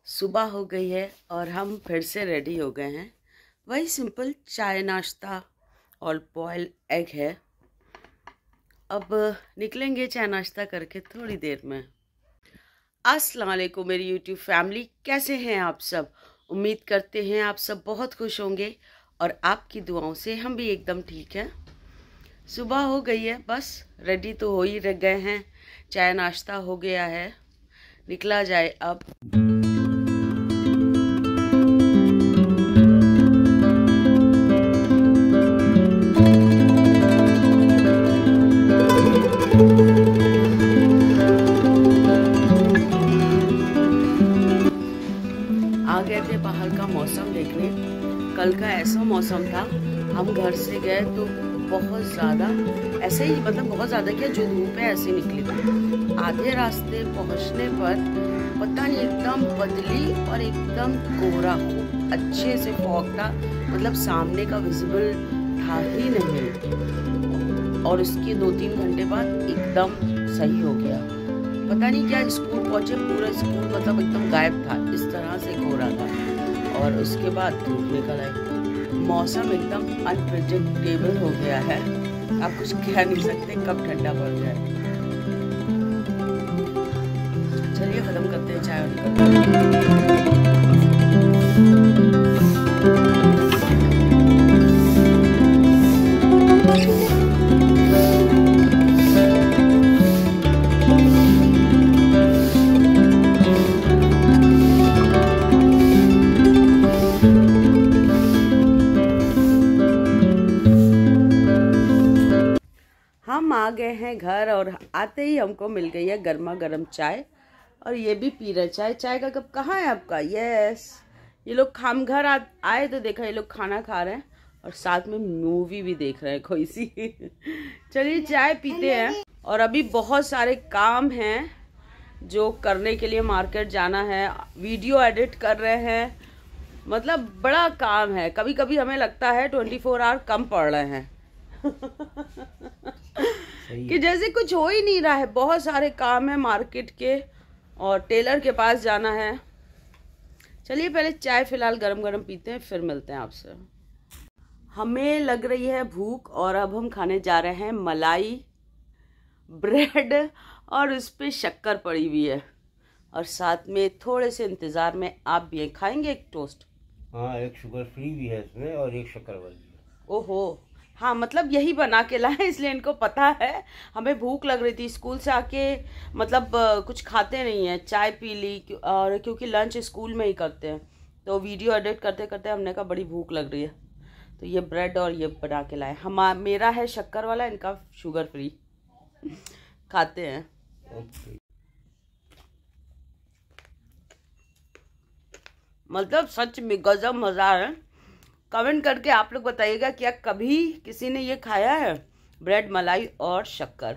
सुबह हो गई है और हम फिर से रेडी हो गए हैं। वही सिंपल चाय नाश्ता और बॉयल एग है। अब निकलेंगे चाय नाश्ता करके थोड़ी देर में। अस्सलाम वालेकुम मेरी यूट्यूब फैमिली, कैसे हैं आप सब? उम्मीद करते हैं आप सब बहुत खुश होंगे और आपकी दुआओं से हम भी एकदम ठीक हैं। सुबह हो गई है, बस रेडी तो हो ही गए हैं, चाय नाश्ता हो गया है, निकला जाए अब। आ गए थे बाहर का मौसम देखने। कल का ऐसा मौसम था, हम घर से गए तो बहुत ज़्यादा ऐसे ही, मतलब बहुत ज़्यादा क्या, जो धूप है ऐसे निकली थी। आधे रास्ते पहुंचने पर पता नहीं एकदम बदली और एकदम कोहरा, खूब अच्छे से फॉग था, मतलब सामने का विजिबल था ही नहीं। और उसके 2-3 घंटे बाद एकदम सही हो गया। पता नहीं क्या, स्कूल पहुंचे, पूरा स्कूल मतलब एकदम गायब था, इस तरह से कोहरा था। और उसके बाद धूप निकल आई। मौसम एकदम अनप्रेडिक्टेबल हो गया है, आप कुछ कह नहीं सकते कब ठंडा पड़ जाए। चलिए खत्म करते हैं चाय और हम आ गए हैं घर और आते ही हमको मिल गई है गर्मा गर्म चाय। और ये भी पी रहे चाय। चाय का कप कहाँ है आपका? यस, ये लोग हम घर आए तो देखा ये लोग खाना खा रहे हैं और साथ में मूवी भी देख रहे हैं कोई सी। चलिए चाय पीते हैं। और अभी बहुत सारे काम हैं जो करने के लिए, मार्केट जाना है, वीडियो एडिट कर रहे हैं, मतलब बड़ा काम है। कभी कभी हमें लगता है 24 आवर कम पड़ रहे हैं। कि जैसे कुछ हो ही नहीं रहा है। बहुत सारे काम है मार्केट के और टेलर के पास जाना है। चलिए पहले चाय फिलहाल गरम गरम पीते हैं, फिर मिलते हैं आपसे। हमें लग रही है भूख और अब हम खाने जा रहे हैं मलाई ब्रेड, और उस पर शक्कर पड़ी हुई है और साथ में थोड़े से इंतजार में आप भी खाएंगे एक टोस्ट। हाँ, एक शुगर फ्री भी है इसमें और एक शक्कर वाली है। ओहो, हाँ, मतलब यही बना के लाए, इसलिए इनको पता है। हमें भूख लग रही थी, स्कूल से आके मतलब कुछ खाते नहीं है, चाय पी ली, और क्योंकि लंच स्कूल में ही करते हैं तो वीडियो एडिट करते करते हमने कहा बड़ी भूख लग रही है, तो ये ब्रेड और ये बना के लाए। मेरा है शक्कर वाला, इनका शुगर फ्री। खाते हैं। मतलब सच में गजब मज़ा है। कमेंट करके आप लोग बताइएगा क्या कभी किसी ने ये खाया है, ब्रेड मलाई और शक्कर।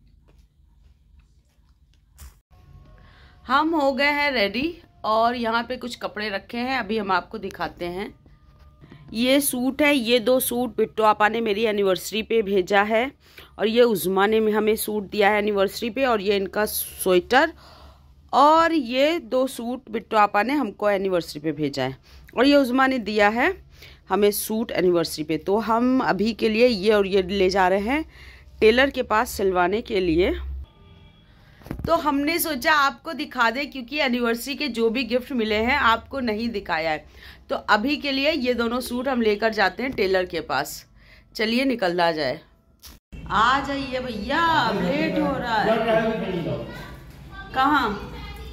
हम हो गए हैं रेडी और यहाँ पे कुछ कपड़े रखे हैं, अभी हम आपको दिखाते हैं। ये सूट है, ये 2 सूट बिट्टू आपा ने मेरी एनिवर्सरी पे भेजा है और ये उज़मा ने हमें सूट दिया है एनिवर्सरी पे, और ये इनका स्वेटर, और ये 2 सूट बिट्टू आपा ने हमको एनिवर्सरी पे भेजा है और ये उज़मा ने दिया है हमें सूट एनिवर्सरी पे। तो हम अभी के लिए ये और ये ले जा रहे हैं टेलर के पास सिलवाने के लिए। तो हमने सोचा आपको दिखा दें, क्योंकि एनिवर्सरी के जो भी गिफ्ट मिले हैं आपको नहीं दिखाया है। तो अभी के लिए ये दोनों सूट हम लेकर जाते हैं टेलर के पास। चलिए निकलना जाए। आ जाइए भैया, लेट हो रहा है। कहाँ?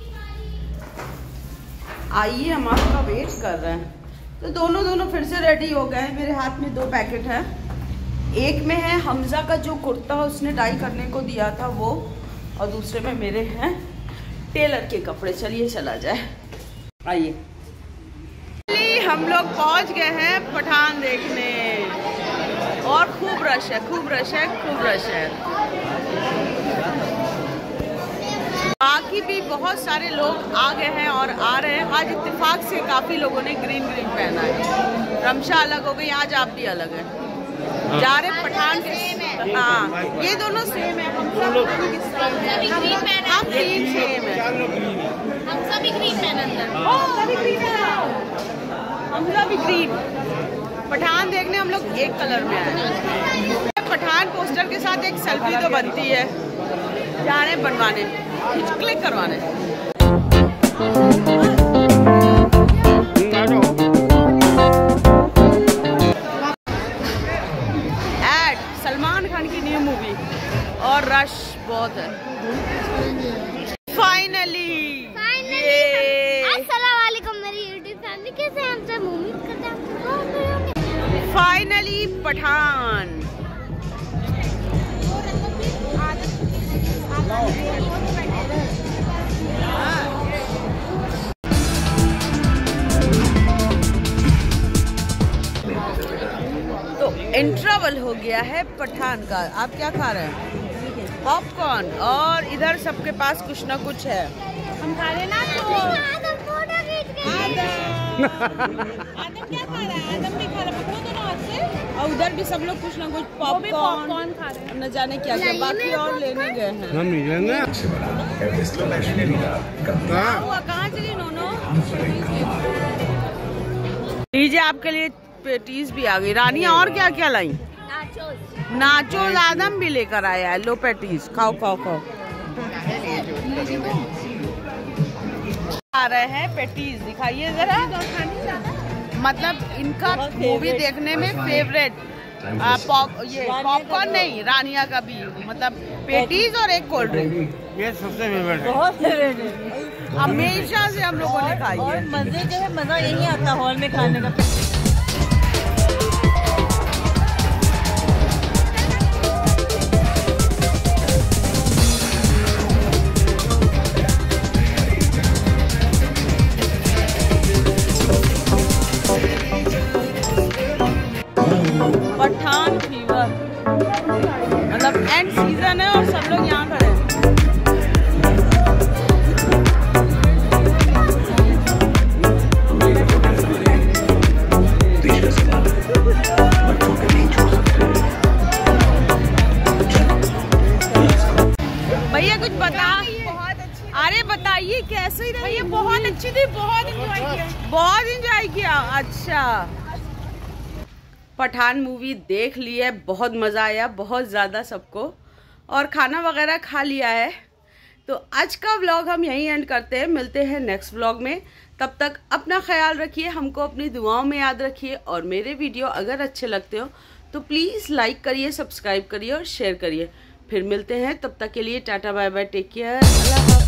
आइए, हम आपका वेट कर रहे हैं। तो दोनों फिर से रेडी हो गए हैं। मेरे हाथ में 2 पैकेट है। एक में है हमजा का जो कुर्ता उसने डाई करने को दिया था वो, और दूसरे में मेरे हैं टेलर के कपड़े। चलिए चला जाए, आइए। हम लोग पहुंच गए हैं पठान देखने और खूब रश है, खूब रश है, खूब रश है। बाकी भी बहुत सारे लोग आ गए हैं और आ रहे हैं। आज इत्तेफाक से काफी लोगों ने ग्रीन ग्रीन पहना है। रमशा अलग हो गई, आज आप भी अलग है। जा रहे पठान के। हाँ, ये दोनों सेम है। हम सब ग्रीन सेम है। भी ग्रीन मैन अंदर। सभी ग्रीन है। हमजा भी ग्रीन। पठान देखने हम लोग एक कलर में आए। पठान पोस्टर के साथ एक सेल्फी तो बनती है। जा रहे हैं बनवाने, क्लिक करवाने। एड सलमान खान की न्यू मूवी और रश बहुत है। फाइनली अस्सलाम वालेकुम मेरी यूट्यूब फैमिली, कैसे हैं आप सब? उम्मीद करते हैं फाइनली पठान। तो इंटरवल हो गया है पठान का। आप क्या खा रहे हैं? पॉपकॉर्न। और इधर सबके पास कुछ ना कुछ है। हम खा रहे ना। तो आदम क्या खा रहा है? आदम भी खा रहा है। पकड़ो दोनों हाथ से। और उधर भी सब लोग कुछ ना कुछ पॉपकॉर्न खा रहे हैं। न जाने क्या क्या बाकी और लेने गए हैं। हम नहीं लेंगे। कहाँ चली नोनो? लीजिए आपके लिए पेटीज भी आ गई। रानिया और क्या क्या लाई? नाचोस आदम भी लेकर आया है। लो पेटीज खाओ खाओ खाओ। आ रहे हैं पेटीज, दिखाइए जरा। मतलब इनका मूवी देखने में फेवरेट ये पॉपकॉर्न नहीं, रानिया का भी मतलब पेटीज और एक कोल्ड ड्रिंक। ये सबसे फेवरेट है। बहुत फेवरेट है। हमेशा से हम लोगों ने खाई है। और मजे जो है, मजा यही आता हॉल में खाने का। पठान फीवर मतलब एंड सीजन है और सब लोग यहाँ खड़े हैं। भैया कुछ बता। अरे बताइए कैसे रही? बहुत अच्छी थी। बहुत एंजॉय किया। अच्छा, पठान मूवी देख ली है, बहुत मज़ा आया, बहुत ज़्यादा सबको, और खाना वगैरह खा लिया है। तो आज का व्लॉग हम यहीं एंड करते हैं। मिलते हैं नेक्स्ट व्लॉग में। तब तक अपना ख्याल रखिए, हमको अपनी दुआओं में याद रखिए, और मेरे वीडियो अगर अच्छे लगते हो तो प्लीज़ लाइक करिए, सब्सक्राइब करिए और शेयर करिए। फिर मिलते हैं, तब तक के लिए tata bye bye, take care, अल्लाह हाफ़िज़।